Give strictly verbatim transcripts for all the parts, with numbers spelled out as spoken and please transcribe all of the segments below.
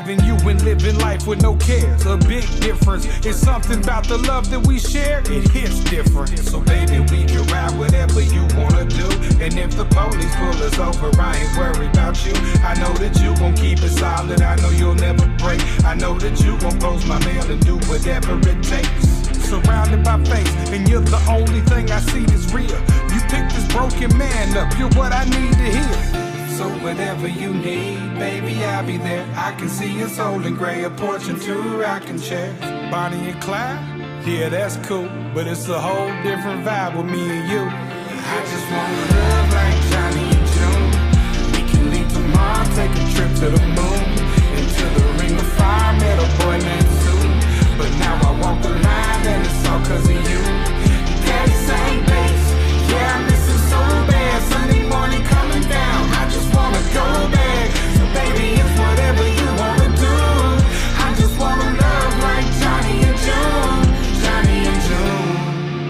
having you and living life with no cares. A big difference. It's something about the love that we share. It hits different. So baby, we can ride whatever you wanna do. And if the police pull us over, I ain't worried about you. I know that you gon' keep it solid. I know you'll never break. I know that you gon' post my mail and do whatever it takes. Surrounded by faith, and you're the only thing I see that's real. You picked this broken man up, you're what I need to hear. So whatever you need, baby, I'll be there. I can see us holding gray, a porch and two rocking chairs. Bonnie and Clyde, yeah, that's cool, but it's a whole different vibe with me and you. I just wanna love like Johnny and June. We can leave tomorrow, take a trip to the moon, into the ring of fire, met a boy named Sue. But now I walk the line and it's all cause of you. Daddy same bass, yeah, I miss it so bad. Sunday morning coming down, I just wanna go back. So baby, it's whatever you wanna do. I just wanna love like Johnny and June, Johnny and June.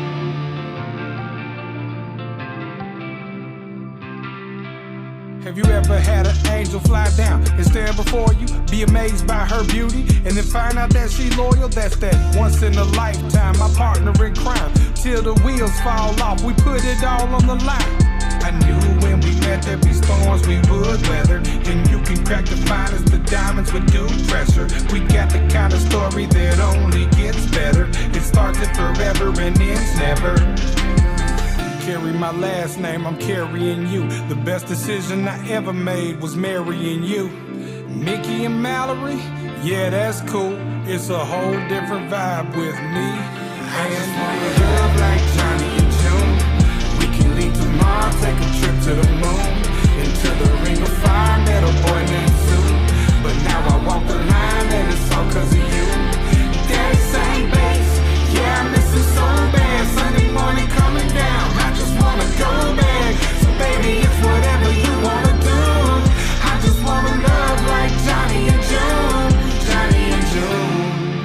Have you ever had an angel fly down and stand before you, be amazed by her beauty, and then find out that she loyal? That's that once in a lifetime, my partner in crime. Till the wheels fall off, we put it all on the line. I knew when we met there'd be storms we would weather, and you can crack the finest, the diamonds with due pressure. We got the kind of story that only gets better. It starts it forever and ends never. Carry my last name, I'm carrying you. The best decision I ever made was marrying you. Mickey and Mallory, yeah, that's cool. It's a whole different vibe with me. I just wanna love like Johnny and June. We can leave tomorrow, take a trip to the moon, into the ring of fire, met a boy named Sue. But now I walk the line and it's all cause of you. Daddy same bass, yeah, I miss it so bad. Sunday morning coming down, I just wanna go back. So baby, it's whatever you wanna do. I just wanna love like Johnny and June, Johnny and June.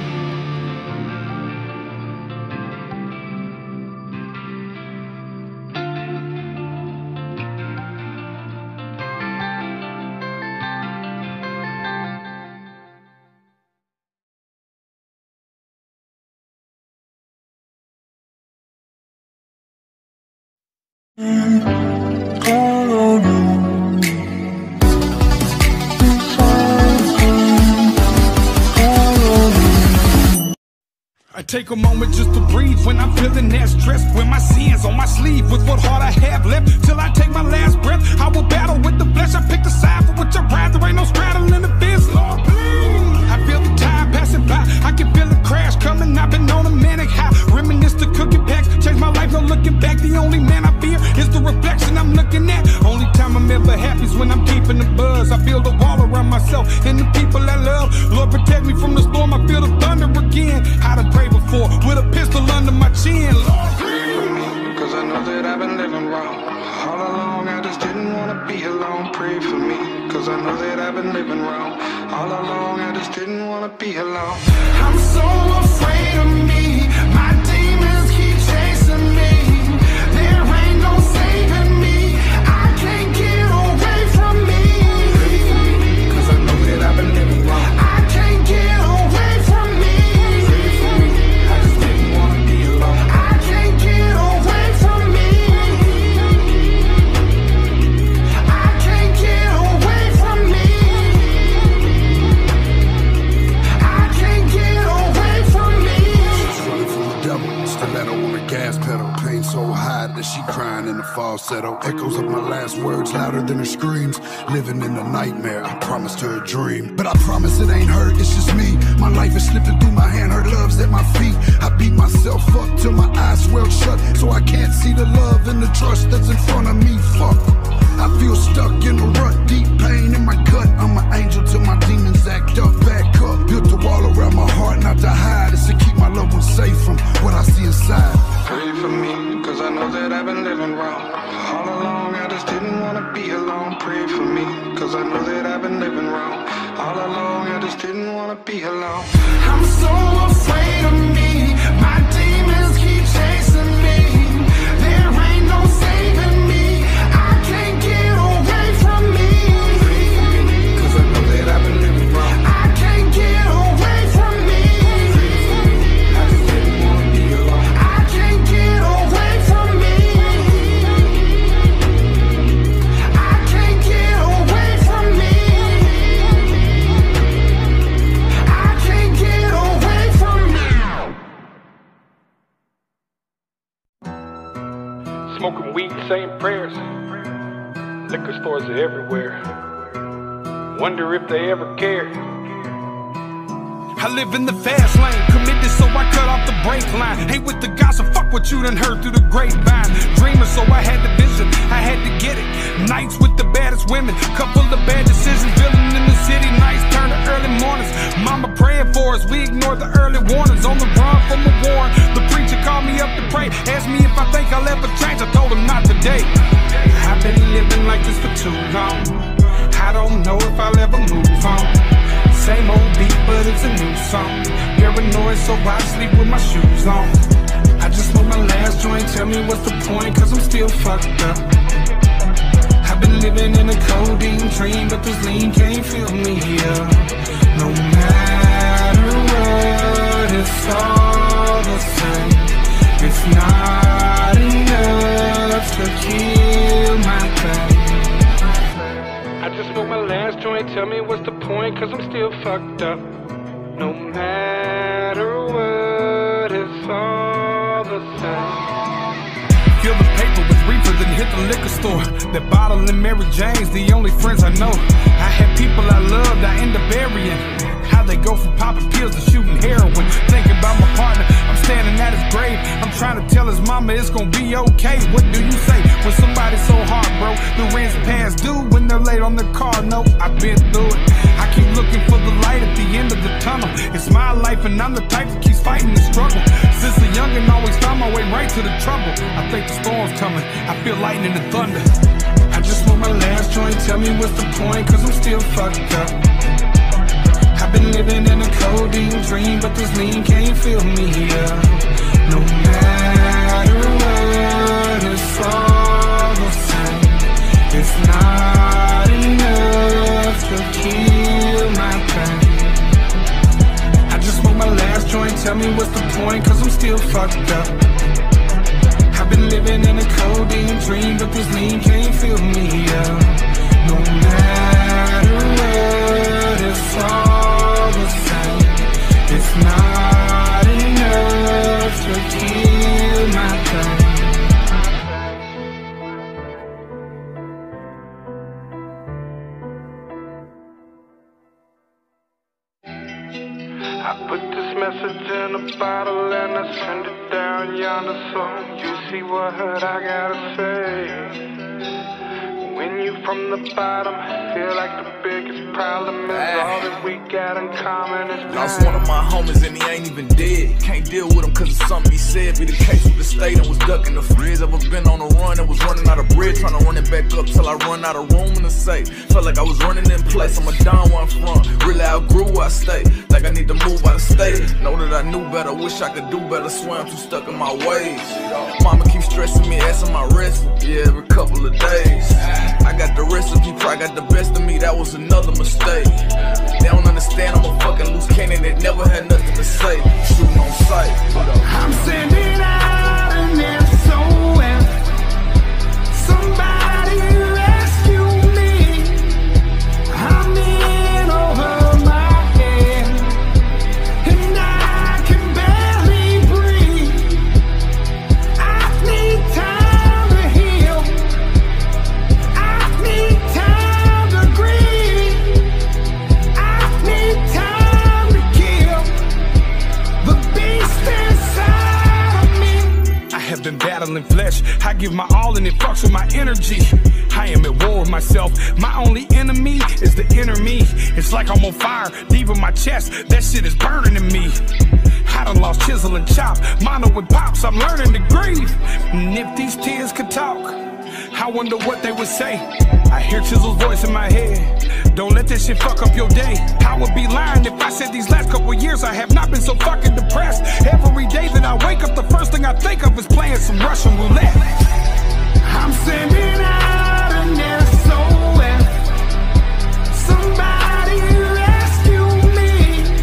I take a moment just to breathe when I'm feeling that stress. When my sins on my sleeve with what heart I have left. Till I take my last breath, I will battle with the flesh. I pick the side for which I rather. Ain't no straddling the fence, Lord, please. I feel the time passing by, I can feel the crash coming. I've been on a manic high, reminisce the cooking packs. Change my life, no looking back. The only man I fear is the reflection I'm looking at. Only time I'm ever happy is when I'm keeping the buzz. I feel the wall around myself and the people I love. Lord, protect me from the storm, I feel the thunder again. I done prayed before with a pistol under my chin. Lord, pray for me, cause I know that I've been living wrong. All along I just didn't wanna be alone. Pray for me, cause I know that I've been living wrong. All along I just didn't wanna be alone. I'm so afraid of me, my demons keep chasing me. There ain't no saving me, I can't get away from me. Pray for me, cause I know that I've been living wrong. I can't get away from me. Pray for me, I just didn't wanna be alone. I can't get away from me. I can't get away from me. I can't get away from me. She's running from the devil, stiletto on the gas pedal. Pain so high that she crying in the falsetto. Echoes of my last words louder than her screams. Living in a nightmare, I promised her a dream. But I promise it ain't her, it's just me. My life is slipping through my hand, her love's at my feet. I beat myself up till my eyes swelled shut, so I can't see the love and the trust that's in front of me. Fuck, I feel stuck in a rut, deep pain in my gut. I'm an angel till my demons act up. Back up, built a wall around my heart, not to hide. It's to keep my loved ones safe from what I see inside. Pray for me, cause I know that I've been living wrong. All along I just didn't wanna be alone. Pray for me, cause I know that I've been living wrong. All along I just didn't wanna be alone. I'm so afraid of me, my demons keep chasing me. There ain't no saving me, I can't get away from me. Pray for me, cause I know that I've been living wrong. I can't saying prayers. Liquor stores are everywhere. Wonder if they ever care. I live in the fast lane, committed so I cut off the brake line. Ain't with the gossip, fuck what you done heard through the grapevine. Dreamer, so I had the vision, I had to get it. Nights with the baddest women, couple of bad decisions. Villain in the city, nights turn to early mornings. Mama praying for us, we ignore the early warnings. On the run from a war, the preacher called me up to pray. Asked me if I think I'll ever change, I told him not today. I've been living like this for too long. I don't know if I'll ever move on. Same old beat, but it's a new song. Paranoid, so I sleep with my shoes on. I just smoked my last joint, tell me what's the point, cause I'm still fucked up. I've been living in a codeine dream, but this lean can't feel me here. No matter what, it's all the same. It's not enough to kill my pain. I just smoked my last joint, tell me what's the point, cause I'm still fucked up. No matter what, it's all the same. Fill the paper with reefer, then hit the liquor store. That bottle and Mary Jane's the only friends I know. I had people I loved, I end up burying. How they go from popping pills to shooting heroin. Thinking about my partner, I'm standing at his grave. I'm trying to tell his mama it's gonna be okay. What do you say when somebody's so hard, bro? The rent's past due when they're late on their car. No, I've been through it. I keep looking for the light at the end of the tunnel. It's my life and I'm the type that keeps fighting the struggle. Since a youngin' always found my way right to the trouble. I think the storm's coming, I feel lightning and thunder. I just smoked my last joint, tell me what's the point, cause I'm still fucked up. I've been living in a codeine dream, but this lean can't feel me here. No matter what, it's all the same. It's not enough to kill my pain. I just smoked my last joint, tell me what's the point, cause I'm still fucked up. I've been living in a codeine dream, but this lean can't feel me here. No matter what, it's all the same. It's not enough to kill my pain. I put this message in a bottle and I send it down yonder so you see what I gotta say. When you from the bottom, feel like the biggest problem is hey. All that we got in common is pain. Lost one of my homies and he ain't even dead. Can't deal with him cause of something he said. Be the case with the state and was ducking the frizz. Ever been on a run and was running out of bread, trying to run it back up till I run out of room in the safe. Felt like I was running in place, I'm a down one front. Really outgrew where I stay, like I need to move out of state. Know that I knew better, wish I could do better. Swear I'm too stuck in my ways. Mama keeps stressing me, asking my rest. Yeah, every couple of days. I got the recipe, probably got the best of me, that was another mistake. They don't understand, I'm a fucking loose cannon that never had nothing to say. Shooting on sight. I'm sending out an S O S. Somebody rescue me. I'm in over my head, and I can barely breathe. I need time to heal. I need time to grieve. I need time to kill the beast inside of me. I have been battling flesh, I give my all and it fucks with my energy. I am at war with myself, my only enemy is the inner me. It's like I'm on fire, deep in my chest, that shit is burning in me. I done lost chisel and chop, mono with pops, I'm learning to grieve. And if these tears could talk, I wonder what they would say. I hear Chisel's voice in my head, don't let that shit fuck up your day. I would be lying if I said these last couple years I have not been so fucking depressed. Every day that I wake up, the first thing I think of is playing some Russian roulette. I'm sending out an S O S. Somebody rescue me.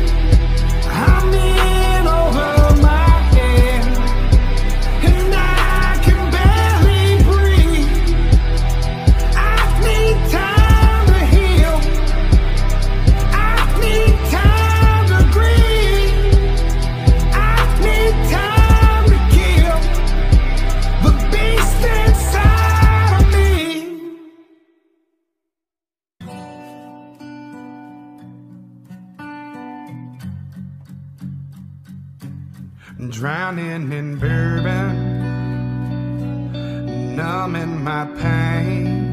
I'm in over my head, and I can barely breathe. I need time to heal. I need time to grieve. I need time to kill the beast inside. drowning in bourbon, numbing my pain,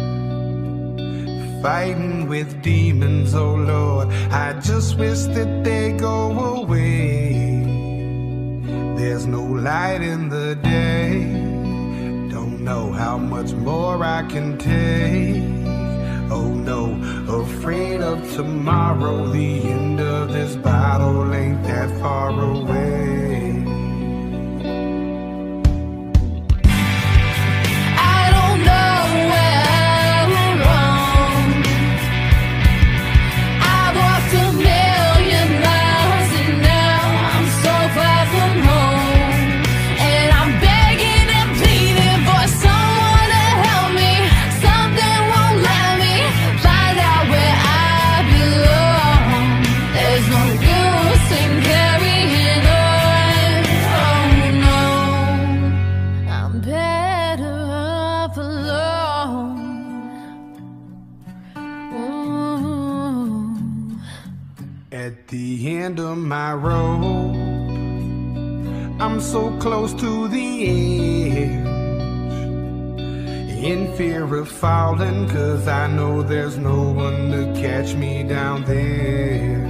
fighting with demons, oh Lord, I just wish that they go away. There's no light in the day, don't know how much more I can take. Oh no, afraid of tomorrow, the end of this battle ain't that far away. I don't know where I went wrong. I walked a million miles and now I'm so far from home. And I'm begging and pleading for someone to help me. Something won't let me find out where I belong. There's no use in carrying on. Oh no, I'm better off alone. Ooh. At the end of my road, I'm so close to the edge, in fear of falling, cause I know there's no one to catch me down there.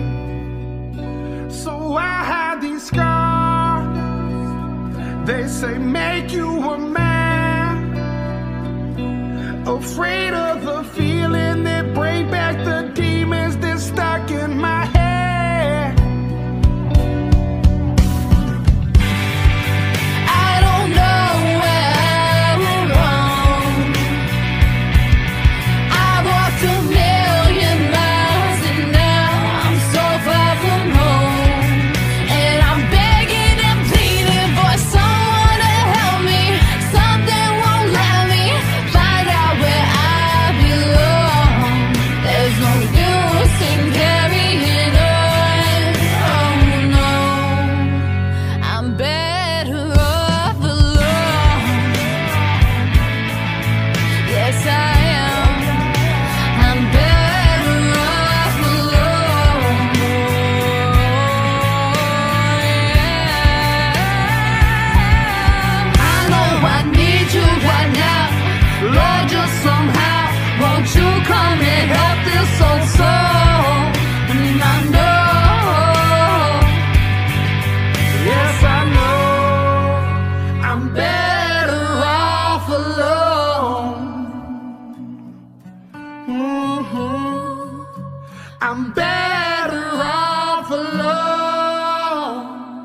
So I hide these scars, they say make you a man, afraid of the feeling that bring back the demons that's stuck in my head. I don't know where I went wrong. I walked a million miles and now I'm so far from home. And I'm begging and pleading for someone to help me. Something won't let me find out where I belong. There's no use in carrying on. Oh no, I'm better off alone. Yes, I am. I'm better off alone. Yeah. I know I need you right now, Lord, just somehow. Won't you come and help this old soul? And I know, Yes, I know I'm better off alone. Mhm. I'm better off alone.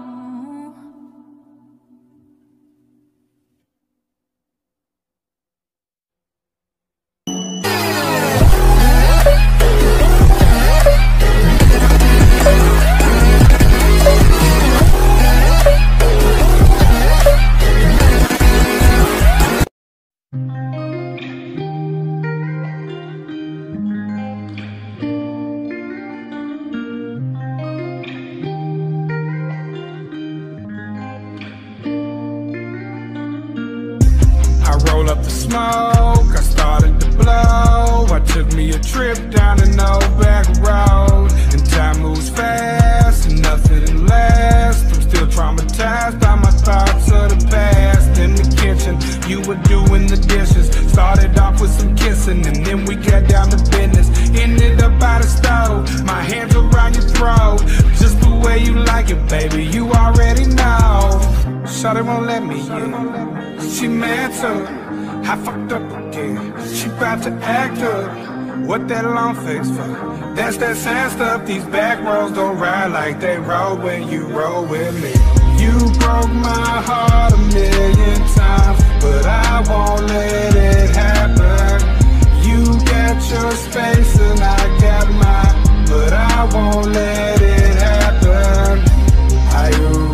I roll up the smoke, I started to blow. I took me a trip down an old back road. And time moves fast and nothing lasts. I'm still traumatized by my thoughts of the past. In the kitchen, you were doing the dishes. Started off with some kissing and then we got down to business. Ended up by the stove, my hands around your throat. Just the way you like it, baby, you already know. Shawty won't let me in, she mad too. I fucked up again, she bout to act up. What that long face for? That's that sad stuff. These back roads don't ride like they roll when you roll with me. You broke my heart a million times, but I won't let it happen. You got your space and I got mine, but I won't let it happen. I you,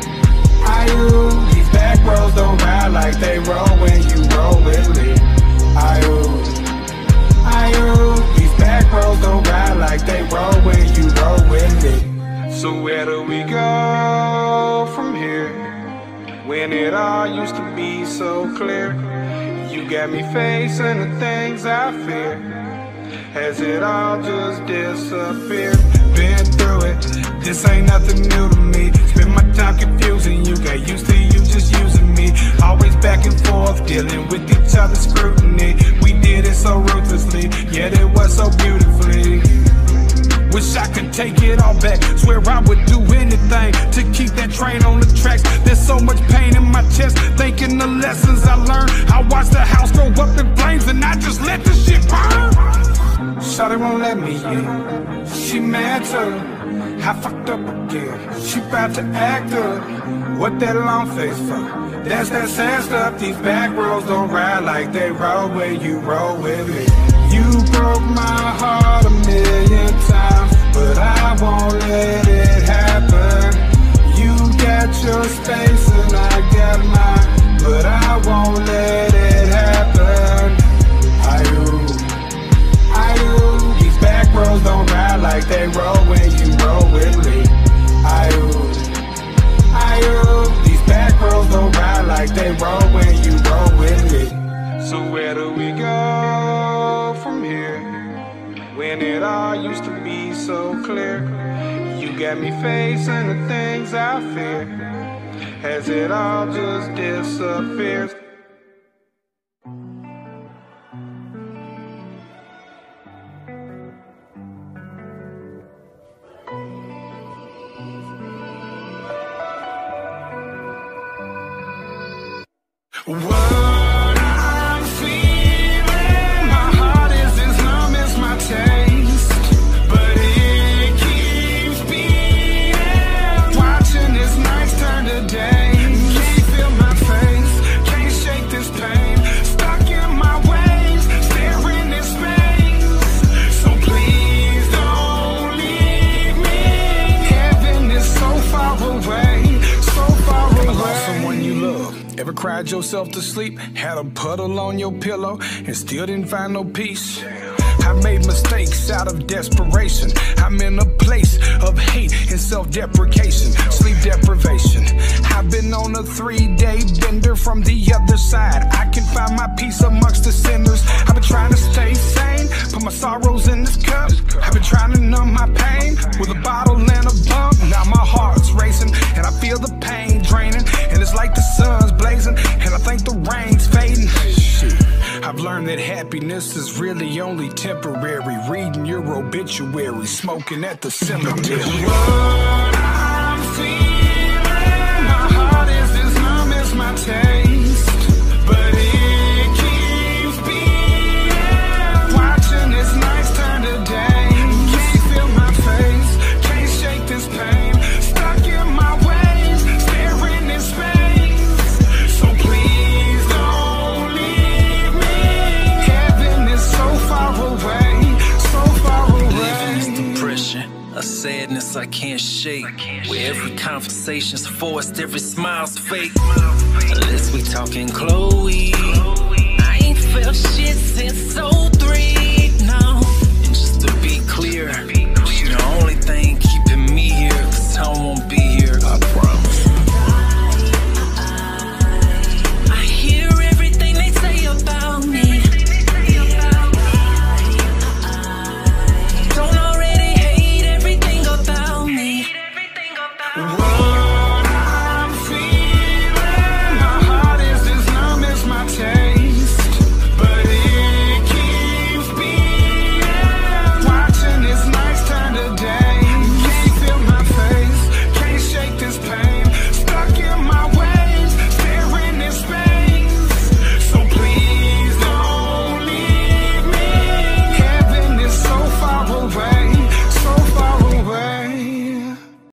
I you, these back roads don't ride like they roll when you roll with me. I you, I you, these back roads don't ride like they roll when you roll with me. So where do we go from here, when it all used to be so clear? You got me facing the things I fear. Has it all just disappeared? Been through it, this ain't nothing new to me. Spend my time confusing you, got used to you just using me. Always back and forth, dealing with each other's scrutiny. We did it so ruthlessly, yet it was so beautifully. Wish I could take it all back. Swear I would do anything to keep that train on the tracks. There's so much pain in my chest, thinking the lessons I learned. I watched the house go up in flames and I just let the shit burn. Shawty won't let me in, she mad too. I fucked up again, she bout to act up. What that long face for? That's that sad stuff. These back roads don't ride like they roll when you roll with me. You broke my heart a million times, but I won't let it happen. You got your space and I got mine, but I won't let it happen. I do, I do. These back roads don't ride like they roll when you roll with me. I do, I do. These back roads don't ride like they roll when you roll with me. So where do we go from here, when it all used to be so clear? You got me facing the things I fear, as it all just disappears. Whoa. Ever cried yourself to sleep, had a puddle on your pillow, and still didn't find no peace? I made mistakes out of desperation. I'm in a place of hate and self-deprecation, sleep deprivation. I've been on a three-day bender from the other side. I can find my peace amongst the sinners. I've been trying to stay sane, put my sorrows in this cup. I've been trying to numb my pain with a bottle and a bump. Now my heart's racing and I feel the pain draining, and it's like the sun's blazing and I think the rain's fading. Shit. I've learned that happiness is really only temporary. Reading your obituary, smoking at the cemetery. What I'm feeling, my heart is as numb as my taste, but it keeps beating. Watching this nights turn to day. Can't feel my face, can't shake this pain. Stuck in my ways, staring in space. So please don't leave me. Heaven is so far away, so far away. Living is depression, a sadness I can't shake. Where every conversation's forced, every smile's fake. Unless we talking Chloe, I ain't felt shit since oh three, no. And just to be clear, she the only thing